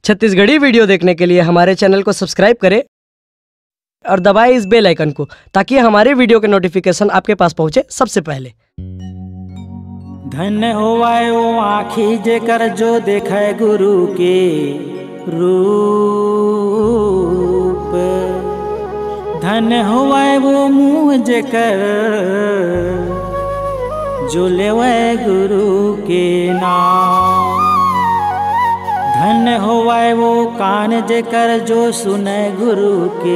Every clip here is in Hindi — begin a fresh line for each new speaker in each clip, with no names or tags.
छत्तीसगढ़ी वीडियो देखने के लिए हमारे चैनल को सब्सक्राइब करें और दबाएं इस बेल आइकन को ताकि हमारे वीडियो के नोटिफिकेशन आपके पास पहुंचे सबसे पहले।
धन्य होवाए वो आँखी जेकर जो देखे गुरु के रूप, धन्य होवाए वो मुँह जेकर जो लेवे गुरु के नाम, धन्य होवाए वो कान जेकर जो सुने गुरु के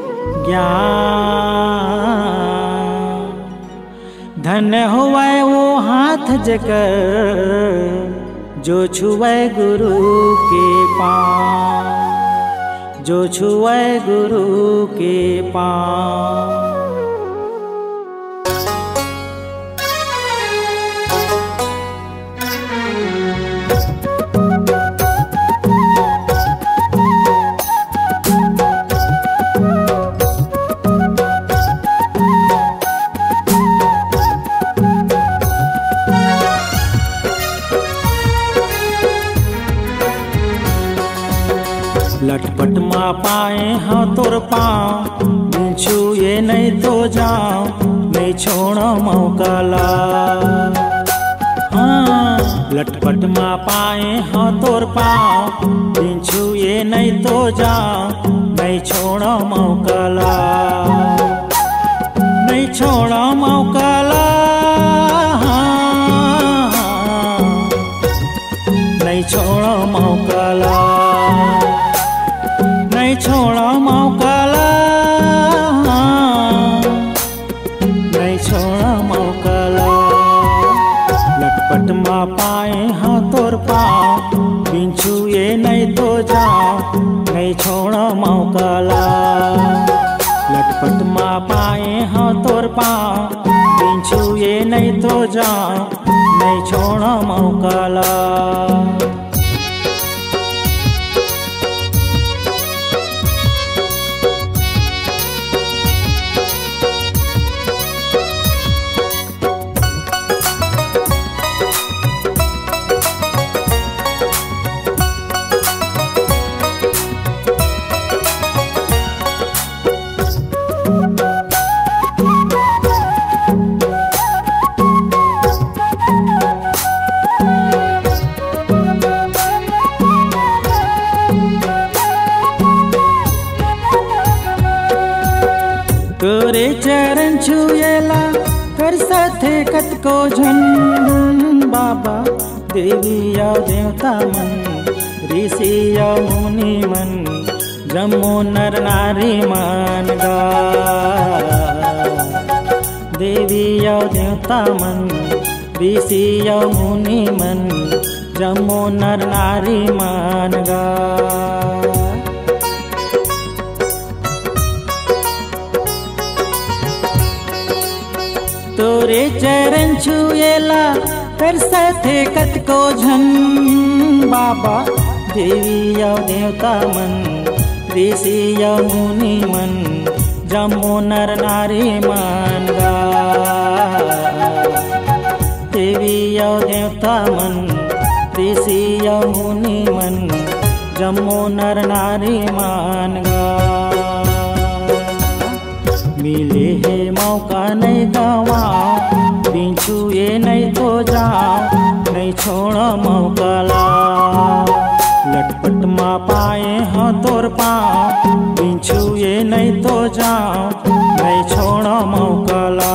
ज्ञान, धन्य होवाए वो हाथ जेकर जो छुए गुरु के पाँव, जो छुए गुरु के पाँव। लटपट माँ पाए हाँ तोर पाँव, छुए नहीं तो जाऊं नहीं छोड़ो मौका ला। हाँ लटपट माँ पाए हाँ तोर पाँव, छुए नहीं तो जाऊं नहीं छोड़ो मौका ला, नहीं छोड़ो मौका ला, नहीं छोड़ो मौका ला, नहीं छोड़ो मौका ला, नहीं छोड़ो मौका ला। लटपट माँ पाए हाँ तोर पाँव, बिन छुए नहीं तो जाऊं नहीं छोड़ो मौका ला। लटपट माँ पाए हाँ तोर पाँव, बिन छुए नहीं तो जाऊं नहीं छोड़ो मौका ला। तोरे चरण छुएला कर साथे कत को झन, बाबा देवी या देवता मन ऋषि या मुनि मन जम्मो नर नारी मन गा। देवी या देवता मन ऋषि या मुनि मन जम्मो नर नारी मन गा। तोरे चरण छुएला कर साथे कत को झन, बाबा देवी या देवता मन ऋषि या मुनि मन जम्मो नर नारी मन गा। देवी या देवता मन ऋषि या मुनि मन जम्मो नर नारी मन गा। मिले है मौका नहीं गवाओ, बिन छुए नहीं तो जाओ नहीं छोड़ो मौका ला। लटपट माँ पाए हाँ तोर पाँव, बिन छुए नहीं तो जाओ नहीं छोड़ो मौका ला।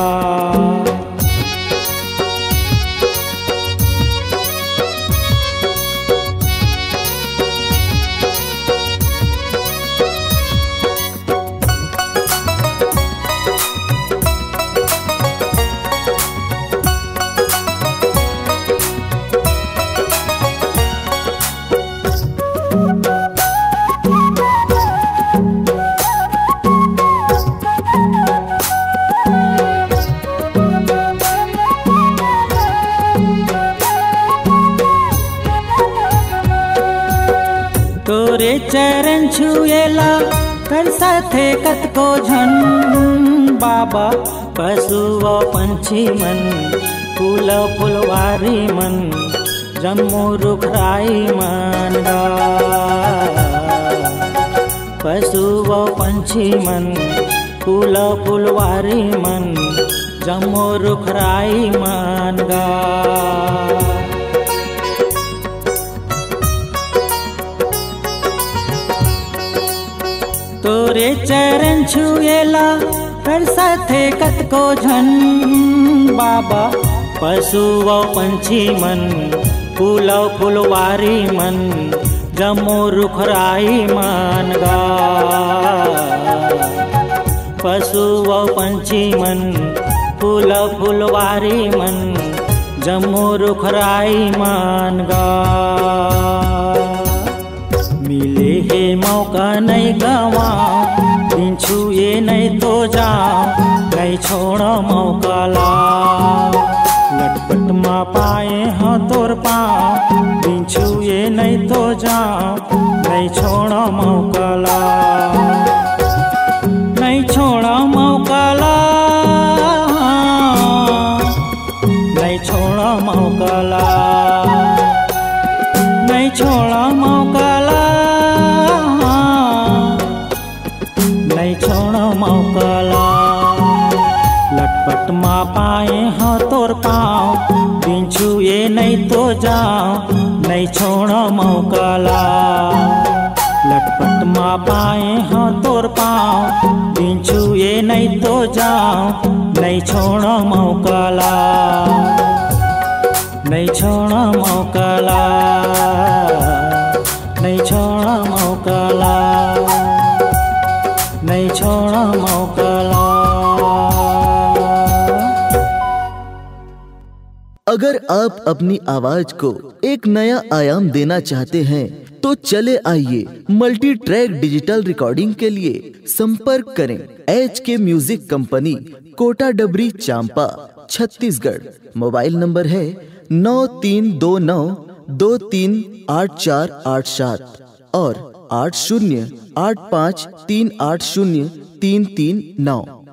तोरे चरण छुएला कर साथे कत को झन, बाबा पशु व पंछी मन फूल फुलवारी मन जम्मू रुखराई मन गा। पशु व पंछी मन फूल फुलवारी मन जमो रुखराई मन गा। तोरे चरण छुएला कर साथे कतको झन बाबा पशु व पंछी मन फूल फुलवारी मन जमो रुखराई मन गा। पशु व पंछी मन फूल फुलवारी मन जमो रुखराई मन गा। मिले है मौका नहीं गवा बिन छुए नहीं तो जाओ नहीं छोड़ो मौका ला। लटपट मा पाए हाँ तोर पाँव बिन छुए नहीं तो जाओ नहीं छोड़ो मौका ला। नहीं छोड़ो मौका ला नहीं छोड़ो मौका ला नहीं छोड़ो मौका ला नहीं छोड़ो मौका ला। लटपट मा पाए हाँ तोर पाँव बिन छुए नहीं तो जाओ नहीं छोड़ो मौका ला। लटपट मा पाए हाँ तोर पाँव बिन छुए नहीं तो जाओ नहीं छोड़ो मौका ला। नहीं छोड़ो मौका ला नहीं छोड़ो मौका ला नहीं छोड़ो मौका ला।
अगर आप अपनी आवाज को एक नया आयाम देना चाहते हैं तो चले आइए मल्टी ट्रैक डिजिटल रिकॉर्डिंग के लिए संपर्क करें HK म्यूजिक कंपनी कोटा डबरी चांपा छत्तीसगढ़। मोबाइल नंबर है 9329238487 और 8085380339।